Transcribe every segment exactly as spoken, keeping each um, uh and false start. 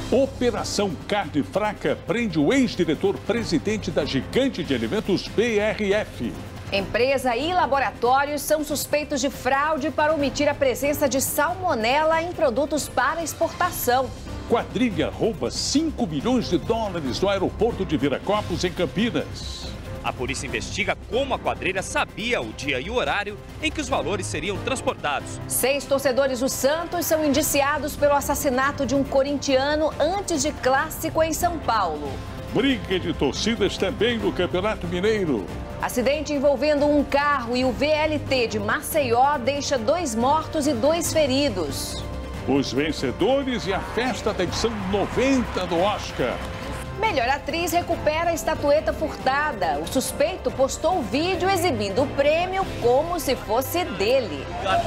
Operação Carne Fraca prende o ex-diretor-presidente da gigante de alimentos B R F. Empresa e laboratórios são suspeitos de fraude para omitir a presença de salmonela em produtos para exportação. Quadrilha rouba cinco milhões de dólares no aeroporto de Viracopos, em Campinas. A polícia investiga como a quadrilha sabia o dia e o horário em que os valores seriam transportados. Seis torcedores do Santos são indiciados pelo assassinato de um corintiano antes de clássico em São Paulo. Briga de torcidas também no Campeonato Mineiro. Acidente envolvendo um carro e o V L T de Maceió deixa dois mortos e dois feridos. Os vencedores e a festa da edição noventa do Oscar. Melhor atriz recupera a estatueta furtada. O suspeito postou o vídeo exibindo o prêmio como se fosse dele.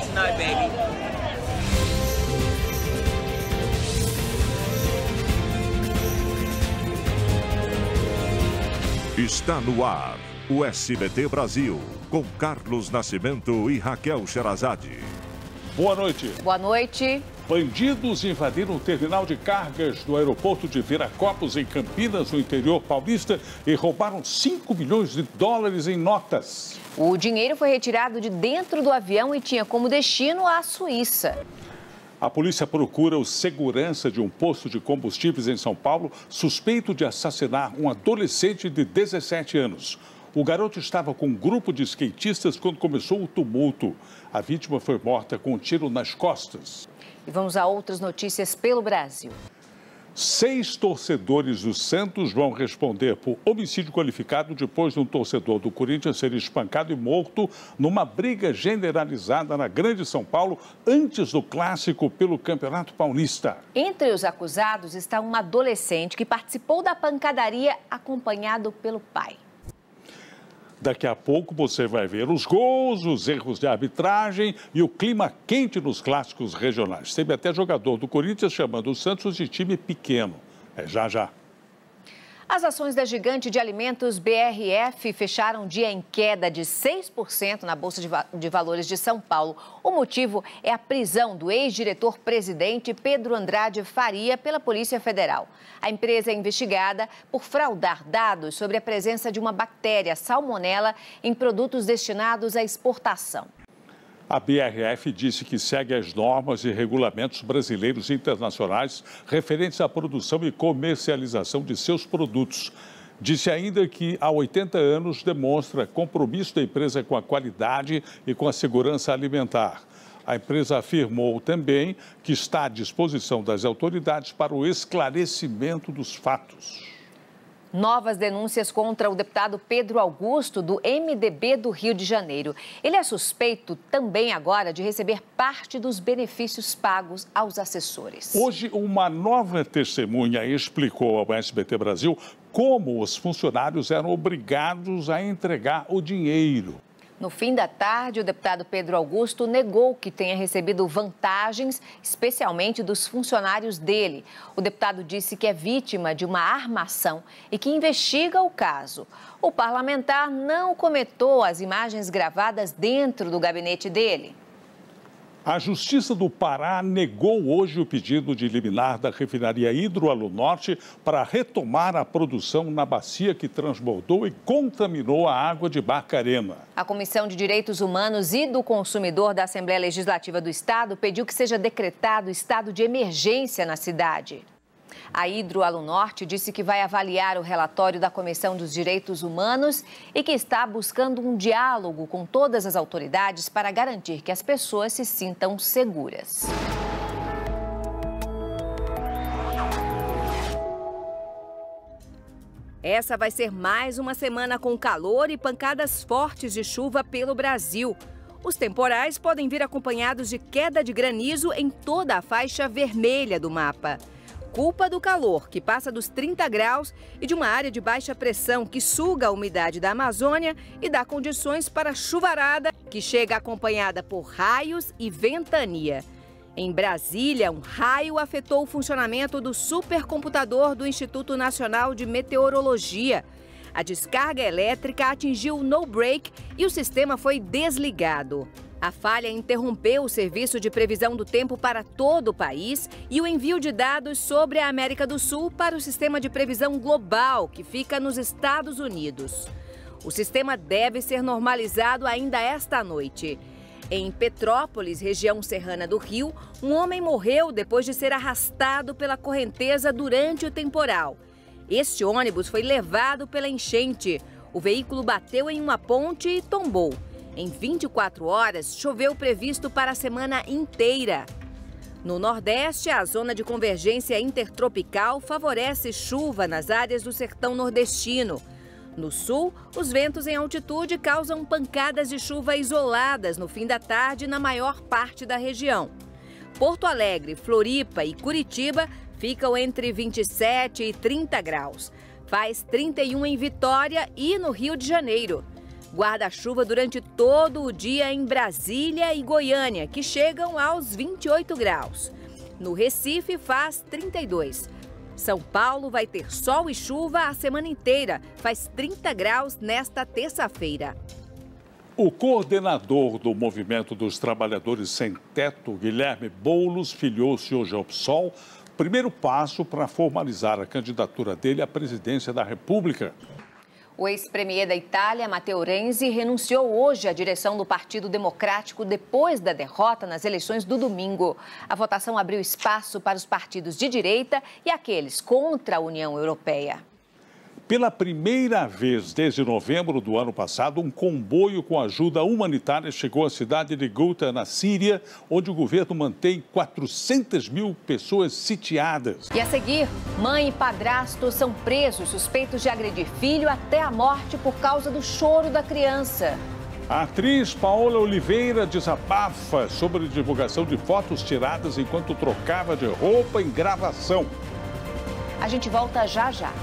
Está no ar o S B T Brasil, com Carlos Nascimento e Raquel Sherazade. Boa noite. Boa noite. Bandidos invadiram o terminal de cargas do aeroporto de Viracopos, em Campinas, no interior paulista, e roubaram cinco milhões de dólares em notas. O dinheiro foi retirado de dentro do avião e tinha como destino a Suíça. A polícia procura o segurança de um posto de combustíveis em São Paulo, suspeito de assassinar um adolescente de dezessete anos. O garoto estava com um grupo de skatistas quando começou o tumulto. A vítima foi morta com um tiro nas costas. E vamos a outras notícias pelo Brasil. Seis torcedores do Santos vão responder por homicídio qualificado depois de um torcedor do Corinthians ser espancado e morto numa briga generalizada na Grande São Paulo antes do clássico pelo Campeonato Paulista. Entre os acusados está um adolescente que participou da pancadaria acompanhado pelo pai. Daqui a pouco você vai ver os gols, os erros de arbitragem e o clima quente nos clássicos regionais. Teve até jogador do Corinthians chamando o Santos de time pequeno. É já, já. As ações da gigante de alimentos B R F fecharam o dia em queda de seis por cento na Bolsa de, Va- de Valores de São Paulo. O motivo é a prisão do ex-diretor-presidente Pedro Andrade Faria pela Polícia Federal. A empresa é investigada por fraudar dados sobre a presença de uma bactéria salmonela em produtos destinados à exportação. A B R F disse que segue as normas e regulamentos brasileiros e internacionais referentes à produção e comercialização de seus produtos. Disse ainda que há oitenta anos demonstra compromisso da empresa com a qualidade e com a segurança alimentar. A empresa afirmou também que está à disposição das autoridades para o esclarecimento dos fatos. Novas denúncias contra o deputado Pedro Augusto, do M D B do Rio de Janeiro. Ele é suspeito também agora de receber parte dos benefícios pagos aos assessores. Hoje, uma nova testemunha explicou ao S B T Brasil como os funcionários eram obrigados a entregar o dinheiro. No fim da tarde, o deputado Pedro Augusto negou que tenha recebido vantagens, especialmente dos funcionários dele. O deputado disse que é vítima de uma armação e que investiga o caso. O parlamentar não comentou as imagens gravadas dentro do gabinete dele. A Justiça do Pará negou hoje o pedido de liminar da refinaria Hidroalunorte para retomar a produção na bacia que transbordou e contaminou a água de Barcarena. A Comissão de Direitos Humanos e do Consumidor da Assembleia Legislativa do Estado pediu que seja decretado estado de emergência na cidade. A Hidroalunorte disse que vai avaliar o relatório da Comissão dos Direitos Humanos e que está buscando um diálogo com todas as autoridades para garantir que as pessoas se sintam seguras. Essa vai ser mais uma semana com calor e pancadas fortes de chuva pelo Brasil. Os temporais podem vir acompanhados de queda de granizo em toda a faixa vermelha do mapa. Culpa do calor, que passa dos trinta graus, e de uma área de baixa pressão que suga a umidade da Amazônia e dá condições para chuvarada, que chega acompanhada por raios e ventania. Em Brasília, um raio afetou o funcionamento do supercomputador do Instituto Nacional de Meteorologia. A descarga elétrica atingiu o no-break e o sistema foi desligado. A falha interrompeu o serviço de previsão do tempo para todo o país e o envio de dados sobre a América do Sul para o sistema de previsão global, que fica nos Estados Unidos. O sistema deve ser normalizado ainda esta noite. Em Petrópolis, região serrana do Rio, um homem morreu depois de ser arrastado pela correnteza durante o temporal. Este ônibus foi levado pela enchente. O veículo bateu em uma ponte e tombou. Em vinte e quatro horas, choveu previsto para a semana inteira. No Nordeste, a zona de convergência intertropical favorece chuva nas áreas do sertão nordestino. No Sul, os ventos em altitude causam pancadas de chuva isoladas no fim da tarde na maior parte da região. Porto Alegre, Floripa e Curitiba ficam entre vinte e sete e trinta graus. Faz trinta e um em Vitória e no Rio de Janeiro. Guarda-chuva durante todo o dia em Brasília e Goiânia, que chegam aos vinte e oito graus. No Recife faz trinta e dois. São Paulo vai ter sol e chuva a semana inteira, faz trinta graus nesta terça-feira. O coordenador do Movimento dos Trabalhadores Sem Teto, Guilherme Boulos, filiou-se hoje ao P SOL, primeiro passo para formalizar a candidatura dele à presidência da República. O ex-premier da Itália, Matteo Renzi, renunciou hoje à direção do Partido Democrático depois da derrota nas eleições do domingo. A votação abriu espaço para os partidos de direita e aqueles contra a União Europeia. Pela primeira vez desde novembro do ano passado, um comboio com ajuda humanitária chegou à cidade de Ghouta, na Síria, onde o governo mantém quatrocentas mil pessoas sitiadas. E a seguir, mãe e padrasto são presos suspeitos de agredir filho até a morte por causa do choro da criança. A atriz Paola Oliveira desabafa sobre a divulgação de fotos tiradas enquanto trocava de roupa em gravação. A gente volta já já.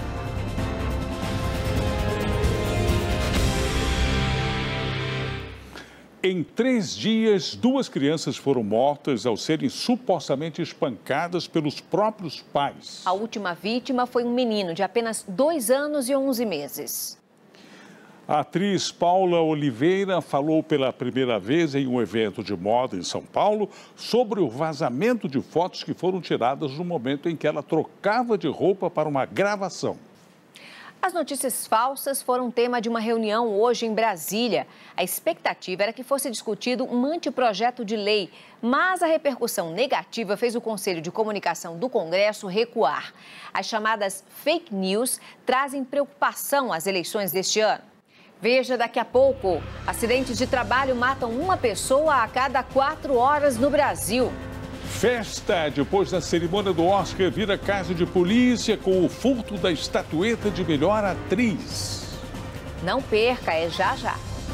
Em três dias, duas crianças foram mortas ao serem supostamente espancadas pelos próprios pais. A última vítima foi um menino de apenas dois anos e onze meses. A atriz Paola Oliveira falou pela primeira vez em um evento de moda em São Paulo sobre o vazamento de fotos que foram tiradas no momento em que ela trocava de roupa para uma gravação. As notícias falsas foram tema de uma reunião hoje em Brasília. A expectativa era que fosse discutido um anteprojeto de lei, mas a repercussão negativa fez o Conselho de Comunicação do Congresso recuar. As chamadas fake news trazem preocupação às eleições deste ano. Veja daqui a pouco. Acidentes de trabalho matam uma pessoa a cada quatro horas no Brasil. Festa depois da cerimônia do Oscar vira caso de polícia com o furto da estatueta de melhor atriz. Não perca, é já já.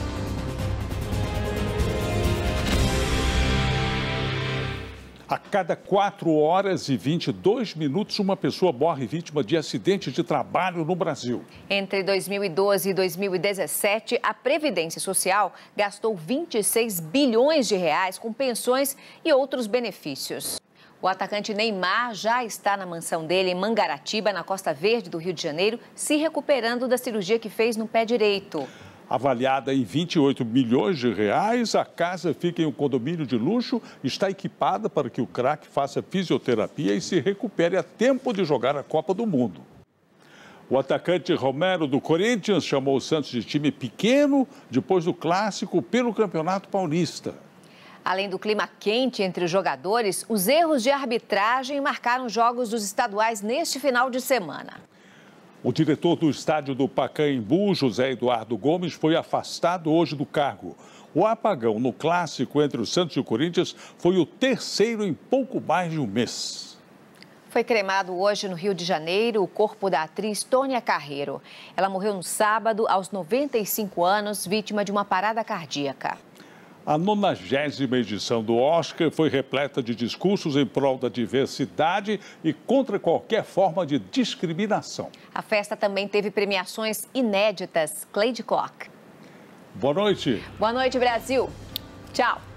A cada quatro horas e vinte e dois minutos, uma pessoa morre vítima de acidente de trabalho no Brasil. Entre dois mil e doze e dois mil e dezessete, a Previdência Social gastou vinte e seis bilhões de reais com pensões e outros benefícios. O atacante Neymar já está na mansão dele em Mangaratiba, na Costa Verde do Rio de Janeiro, se recuperando da cirurgia que fez no pé direito. Avaliada em vinte e oito milhões de reais, a casa fica em um condomínio de luxo, está equipada para que o craque faça fisioterapia e se recupere a tempo de jogar a Copa do Mundo. O atacante Romero do Corinthians chamou o Santos de time pequeno depois do clássico pelo Campeonato Paulista. Além do clima quente entre os jogadores, os erros de arbitragem marcaram jogos dos estaduais neste final de semana. O diretor do estádio do Pacaembu, José Eduardo Gomes, foi afastado hoje do cargo. O apagão no clássico entre o Santos e o Corinthians foi o terceiro em pouco mais de um mês. Foi cremado hoje no Rio de Janeiro o corpo da atriz Tônia Carreiro. Ela morreu no sábado, aos noventa e cinco anos, vítima de uma parada cardíaca. A nonagésima edição do Oscar foi repleta de discursos em prol da diversidade e contra qualquer forma de discriminação. A festa também teve premiações inéditas. Cleide Koch. Boa noite. Boa noite, Brasil. Tchau.